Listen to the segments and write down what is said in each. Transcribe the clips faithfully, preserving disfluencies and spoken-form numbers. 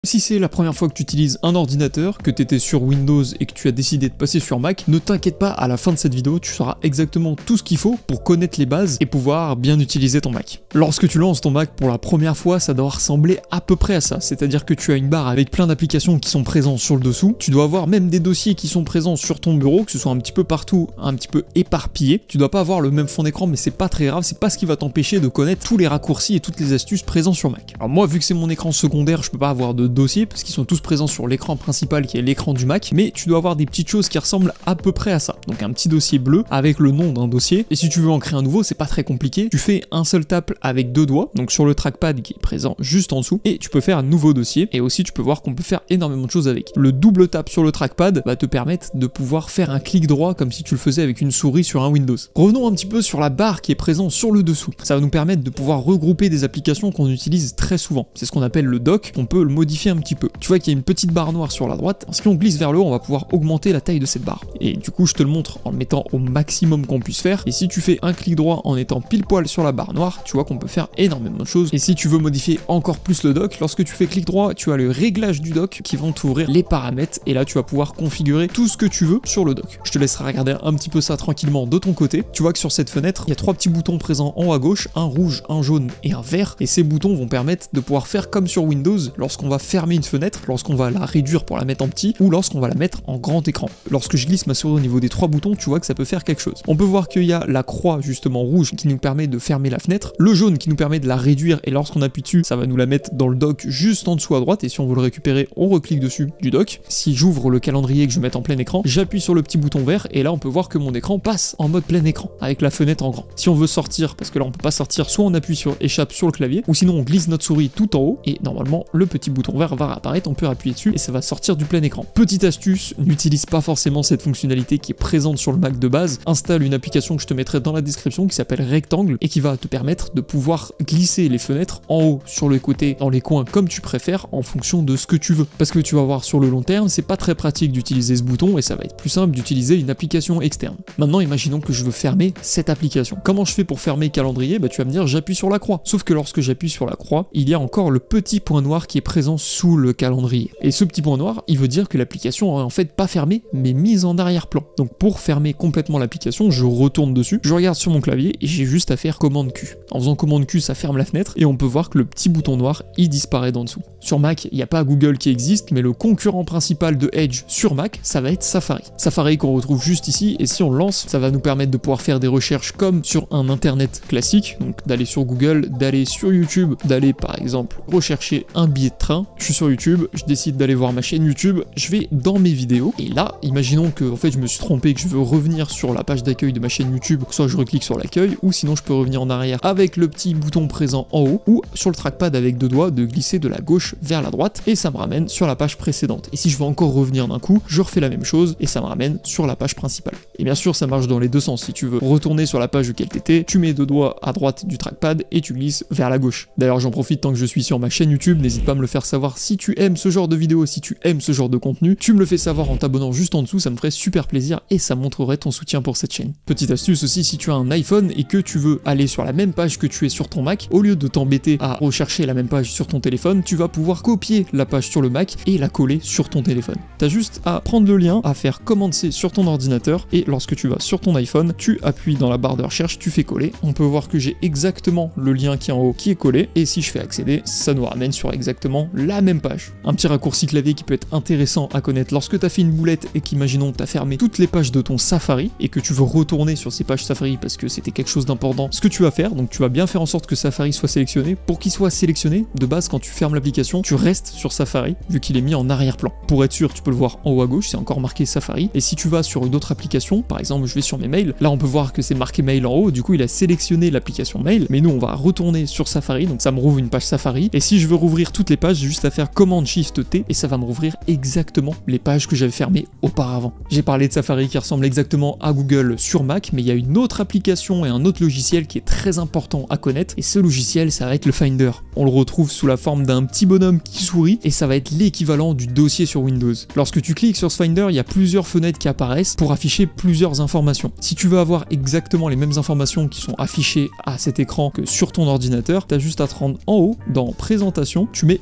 Si c'est la première fois que tu utilises un ordinateur, que tu étais sur Windows et que tu as décidé de passer sur Mac, ne t'inquiète pas, à la fin de cette vidéo, tu sauras exactement tout ce qu'il faut pour connaître les bases et pouvoir bien utiliser ton Mac. Lorsque tu lances ton Mac pour la première fois, ça doit ressembler à peu près à ça, c'est-à-dire que tu as une barre avec plein d'applications qui sont présentes sur le dessous, tu dois avoir même des dossiers qui sont présents sur ton bureau, que ce soit un petit peu partout, un petit peu éparpillé. Tu dois pas avoir le même fond d'écran, mais c'est pas très grave, c'est pas ce qui va t'empêcher de connaître tous les raccourcis et toutes les astuces présents sur Mac. Alors moi, vu que c'est mon écran secondaire, je peux pas avoir de dossiers parce qu'ils sont tous présents sur l'écran principal qui est l'écran du Mac, mais tu dois avoir des petites choses qui ressemblent à peu près à ça. Donc un petit dossier bleu avec le nom d'un dossier, et si tu veux en créer un nouveau, c'est pas très compliqué, tu fais un seul tap avec deux doigts, donc sur le trackpad qui est présent juste en dessous, et tu peux faire un nouveau dossier, et aussi tu peux voir qu'on peut faire énormément de choses avec. Le double tap sur le trackpad va te permettre de pouvoir faire un clic droit comme si tu le faisais avec une souris sur un Windows. Revenons un petit peu sur la barre qui est présente sur le dessous. Ça va nous permettre de pouvoir regrouper des applications qu'on utilise très souvent. C'est ce qu'on appelle le dock, on peut le modifier un petit peu. Tu vois qu'il y a une petite barre noire sur la droite, si on glisse vers le haut, on va pouvoir augmenter la taille de cette barre. Et du coup, je te le montre en le mettant au maximum qu'on puisse faire, et si tu fais un clic droit en étant pile poil sur la barre noire, tu vois qu'on peut faire énormément de choses. Et si tu veux modifier encore plus le dock, lorsque tu fais clic droit, tu as le réglage du dock qui vont t'ouvrir les paramètres, et là tu vas pouvoir configurer tout ce que tu veux sur le dock. Je te laisserai regarder un petit peu ça tranquillement de ton côté. Tu vois que sur cette fenêtre, il y a trois petits boutons présents en haut à gauche, un rouge, un jaune et un vert, et ces boutons vont permettre de pouvoir faire comme sur Windows lorsqu'on va fermer une fenêtre, lorsqu'on va la réduire pour la mettre en petit, ou lorsqu'on va la mettre en grand écran. Lorsque je glisse ma souris au niveau des trois boutons, tu vois que ça peut faire quelque chose. On peut voir qu'il y a la croix justement rouge qui nous permet de fermer la fenêtre, le jaune qui nous permet de la réduire, et lorsqu'on appuie dessus, ça va nous la mettre dans le dock juste en dessous à droite, et si on veut le récupérer, on reclique dessus du dock. Si j'ouvre le calendrier que je vais mettre en plein écran, j'appuie sur le petit bouton vert, et là on peut voir que mon écran passe en mode plein écran, avec la fenêtre en grand. Si on veut sortir, parce que là on peut pas sortir, soit on appuie sur échappe sur le clavier, ou sinon on glisse notre souris tout en haut, et normalement le petit bouton vert va apparaître, on peut appuyer dessus, et ça va sortir du plein écran. Petite astuce, n'utilise pas forcément cette fonctionnalité qui est présente sur le Mac de base, installe une application que je te mettrai dans la description qui s'appelle Rectangle, et qui va te permettre de pouvoir glisser les fenêtres en haut, sur le côté, dans les coins, comme tu préfères, en fonction de ce que tu veux. Parce que tu vas voir sur le long terme, c'est pas très pratique d'utiliser ce bouton, et ça va être plus simple d'utiliser une application externe. Maintenant, imaginons que je veux fermer cette application. Comment je fais pour fermer calendrier? Bah tu vas me dire, j'appuie sur la croix. Sauf que lorsque j'appuie sur la croix, il y a encore le petit point noir qui est présent sous le calendrier. Et ce petit point noir, il veut dire que l'application est en fait pas fermée, mais mise en arrière-plan. Donc pour fermer complètement l'application, je retourne dessus, je regarde sur mon clavier et j'ai juste à faire commande Q. En faisant commande Q, ça ferme la fenêtre et on peut voir que le petit bouton noir, il disparaît d'en dessous. Sur Mac, il n'y a pas Google qui existe, mais le concurrent principal de Edge sur Mac, ça va être Safari. Safari qu'on retrouve juste ici, et si on le lance, ça va nous permettre de pouvoir faire des recherches comme sur un internet classique, donc d'aller sur Google, d'aller sur YouTube, d'aller par exemple rechercher un billet de train. Je suis sur YouTube, je décide d'aller voir ma chaîne YouTube, je vais dans mes vidéos, et là, imaginons que en fait je me suis trompé, que je veux revenir sur la page d'accueil de ma chaîne YouTube, soit je reclique sur l'accueil, ou sinon je peux revenir en arrière avec le petit bouton présent en haut, ou sur le trackpad avec deux doigts, de glisser de la gauche vers la droite, et ça me ramène sur la page précédente. Et si je veux encore revenir d'un coup, je refais la même chose, et ça me ramène sur la page principale. Et bien sûr, ça marche dans les deux sens. Si tu veux retourner sur la page de laquelle t'étais, tu mets deux doigts à droite du trackpad, et tu glisses vers la gauche. D'ailleurs, j'en profite tant que je suis sur ma chaîne YouTube, n'hésite pas à me le faire savoir si tu aimes ce genre de vidéo, si tu aimes ce genre de contenu, tu me le fais savoir en t'abonnant juste en dessous, ça me ferait super plaisir, et ça montrerait ton soutien pour cette chaîne. Petite astuce aussi, si tu as un iPhone et que tu veux aller sur la même page que tu es sur ton Mac, au lieu de t'embêter à rechercher la même page sur ton téléphone, tu vas pouvoir copier la page sur le Mac et la coller sur ton téléphone. T'as juste à prendre le lien, à faire commande C sur ton ordinateur, et lorsque tu vas sur ton iPhone, tu appuies dans la barre de recherche, tu fais coller. On peut voir que j'ai exactement le lien qui est en haut qui est collé, et si je fais accéder, ça nous ramène sur exactement la même page. Un petit raccourci clavier qui peut être intéressant à connaître lorsque tu as fait une boulette et qu'imaginons tu as fermé toutes les pages de ton Safari et que tu veux retourner sur ces pages Safari parce que c'était quelque chose d'important. Ce que tu vas faire, donc tu vas bien faire en sorte que Safari soit sélectionné. Pour qu'il soit sélectionné, de base quand tu fermes l'application, tu restes sur Safari vu qu'il est mis en arrière-plan. Pour être sûr, tu peux le voir en haut à gauche, c'est encore marqué Safari. Et si tu vas sur une autre application, par exemple je vais sur mes mails, là on peut voir que c'est marqué mail en haut, du coup il a sélectionné l'application mail, mais nous on va retourner sur Safari, donc ça me rouvre une page Safari. Et si je veux rouvrir toutes les pages, j'ai juste à faire commande Shift T et ça va me rouvrir exactement les pages que j'avais fermées auparavant. J'ai parlé de Safari qui ressemble exactement à Google sur Mac, mais il y a une autre application et un autre logiciel qui est très important à connaître, et ce logiciel ça va être le Finder. On le retrouve sous la forme d'un petit bonhomme qui sourit, et ça va être l'équivalent du dossier sur Windows. Lorsque tu cliques sur ce Finder, il y a plusieurs fenêtres qui apparaissent pour afficher plusieurs informations. Si tu veux avoir exactement les mêmes informations qui sont affichées à cet écran que sur ton ordinateur, tu as juste à te rendre en haut dans Présentation, tu mets exactement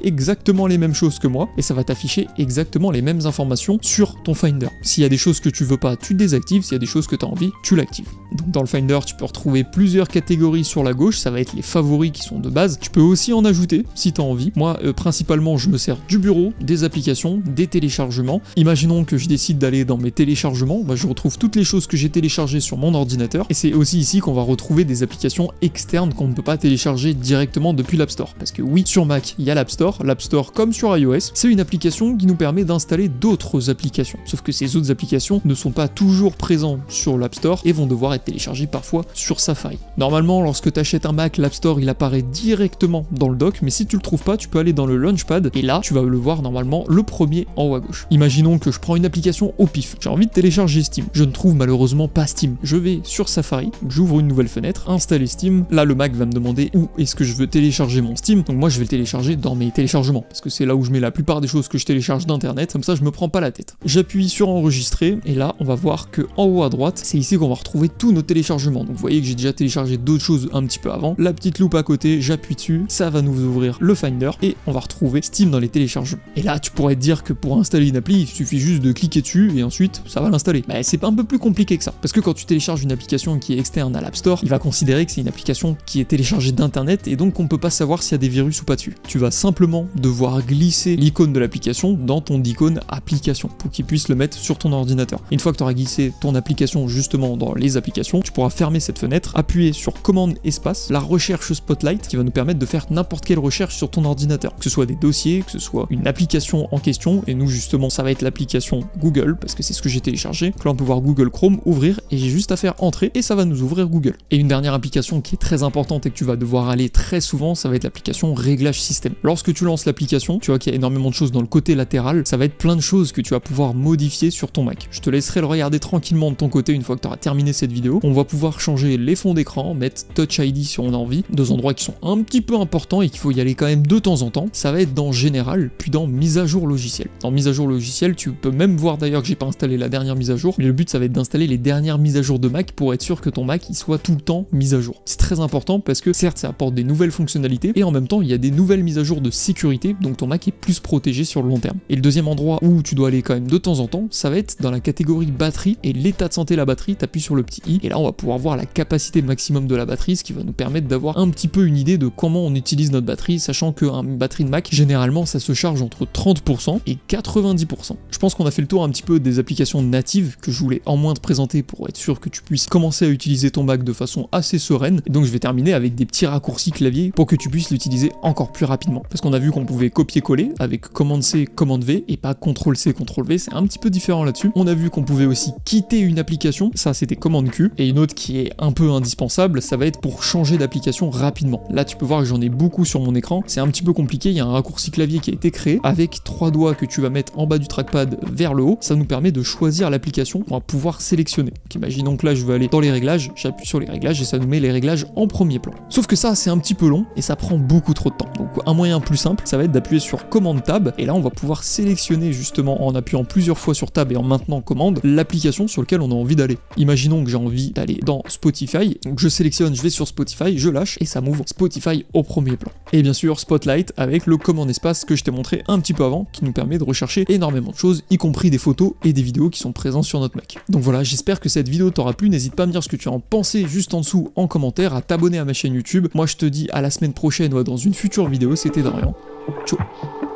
exactement les mêmes choses que moi et ça va t'afficher exactement les mêmes informations sur ton Finder. S'il y a des choses que tu veux pas, tu désactives, s'il y a des choses que tu as envie, tu l'actives. Donc dans le Finder, tu peux retrouver plusieurs catégories sur la gauche, ça va être les favoris qui sont de base. Tu peux aussi en ajouter si tu as envie. Moi, euh, principalement, je me sers du bureau, des applications, des téléchargements. Imaginons que je décide d'aller dans mes téléchargements, bah, je retrouve toutes les choses que j'ai téléchargées sur mon ordinateur et c'est aussi ici qu'on va retrouver des applications externes qu'on ne peut pas télécharger directement depuis l'App Store. Parce que oui, sur Mac, il y a l'App Store. L'App Store, comme sur iOS, c'est une application qui nous permet d'installer d'autres applications. Sauf que ces autres applications ne sont pas toujours présentes sur l'App Store et vont devoir être téléchargées parfois sur Safari. Normalement, lorsque tu achètes un Mac, l'App Store, il apparaît directement dans le dock, mais si tu le trouves pas, tu peux aller dans le Launchpad et là, tu vas le voir normalement le premier en haut à gauche. Imaginons que je prends une application au pif. J'ai envie de télécharger Steam. Je ne trouve malheureusement pas Steam. Je vais sur Safari, j'ouvre une nouvelle fenêtre, installer Steam. Là, le Mac va me demander où est-ce que je veux télécharger mon Steam. Donc moi, je vais le télécharger dans mes téléchargements parce que c'est là où je mets la plupart des choses que je télécharge d'internet. Comme ça, je me prends pas la tête. J'appuie sur enregistrer et là, on va voir que en haut à droite, c'est ici qu'on va retrouver tous nos téléchargements. Donc vous voyez que j'ai déjà téléchargé d'autres choses un petit peu avant. La petite loupe à côté, j'appuie dessus, ça va nous ouvrir le Finder et on va retrouver Steam dans les téléchargements. Et là, tu pourrais te dire que pour installer une appli, il suffit juste de cliquer dessus et ensuite, ça va l'installer. Bah, c'est un peu plus compliqué que ça. Parce que quand tu télécharges une application qui est externe à l'App Store, il va considérer que c'est une application qui est téléchargée d'internet et donc on peut pas savoir s'il y a des virus ou pas dessus. Tu vas simplement devoir glisser l'icône de l'application dans ton icône application pour qu'il puisse le mettre sur ton ordinateur. Une fois que tu auras glissé ton application justement dans les applications, tu pourras fermer cette fenêtre, appuyer sur commande espace, la recherche Spotlight qui va nous permettre de faire n'importe quelle recherche sur ton ordinateur, que ce soit des dossiers, que ce soit une application en question, et nous justement ça va être l'application Google parce que c'est ce que j'ai téléchargé. Donc là on peut voir Google Chrome, ouvrir, et j'ai juste à faire entrer et ça va nous ouvrir Google. Et une dernière application qui est très importante et que tu vas devoir aller très souvent, ça va être l'application réglage système. Lorsque tu lances l'application, tu vois qu'il y a énormément de choses dans le côté latéral, ça va être plein de choses que tu vas pouvoir modifier sur ton Mac. Je te laisserai le regarder tranquillement de ton côté une fois que tu auras terminé cette vidéo. On va pouvoir changer les fonds d'écran, mettre Touch I D si on a envie, deux endroits qui sont un petit peu importants et qu'il faut y aller quand même de temps en temps. Ça va être dans général, puis dans mise à jour logiciel. Dans mise à jour logiciel, tu peux même voir d'ailleurs que j'ai pas installé la dernière mise à jour, mais le but ça va être d'installer les dernières mises à jour de Mac pour être sûr que ton Mac il soit tout le temps mis à jour. C'est très important parce que certes ça apporte des nouvelles fonctionnalités et en même temps il y a des nouvelles mises à jour de sécurité, donc ton Mac est plus protégé sur le long terme. Et le deuxième endroit où tu dois aller quand même de temps en temps, ça va être dans la catégorie batterie et l'état de santé de la batterie. T'appuies sur le petit i et là on va pouvoir voir la capacité maximum de la batterie, ce qui va nous permettre d'avoir un petit peu une idée de comment on utilise notre batterie, sachant qu'une batterie de Mac généralement ça se charge entre trente pour cent et quatre-vingt-dix pour cent. Je pense qu'on a fait le tour un petit peu des applications natives que je voulais en moins te présenter pour être sûr que tu puisses commencer à utiliser ton Mac de façon assez sereine. Et donc je vais terminer avec des petits raccourcis clavier pour que tu puisses l'utiliser encore plus rapidement. Parce qu'on a vu qu'on pouvait copier-coller avec commande C, commande V et pas contrôle C, contrôle V, c'est un petit peu différent là-dessus. On a vu qu'on pouvait aussi quitter une application, ça c'était commande Q. Et une autre qui est un peu indispensable, ça va être pour changer d'application rapidement. Là tu peux voir que j'en ai beaucoup sur mon écran, c'est un petit peu compliqué, il y a un raccourci clavier qui a été créé avec trois doigts que tu vas mettre en bas du trackpad vers le haut, ça nous permet de choisir l'application qu'on va pouvoir sélectionner. Donc imaginons que là je veux aller dans les réglages, j'appuie sur les réglages et ça nous met les réglages en premier plan. Sauf que ça c'est un petit peu long et ça prend beaucoup trop de temps. Donc un moyen plus simple, ça va être d'appuyer sur commande tab et là on va pouvoir sélectionner justement en appuyant plusieurs fois sur tab et en maintenant commande l'application sur laquelle on a envie d'aller. Imaginons que j'ai envie d'aller dans Spotify, donc je sélectionne, je vais sur Spotify, je lâche et ça m'ouvre Spotify au premier plan. Et bien sûr Spotlight avec le commande espace que je t'ai montré un petit peu avant qui nous permet de rechercher énormément de choses, y compris des photos et des vidéos qui sont présentes sur notre Mac. Donc voilà, j'espère que cette vidéo t'aura plu, n'hésite pas à me dire ce que tu en pensais juste en dessous en commentaire, à t'abonner à ma chaîne YouTube. Moi je te dis à la semaine prochaine ou dans une future vidéo, c'était Dorian. Ciao.